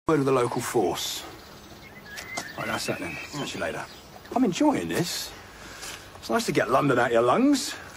word with the local force. Right, that's that then. Catch you later. I'm enjoying this. It's nice to get London out your lungs.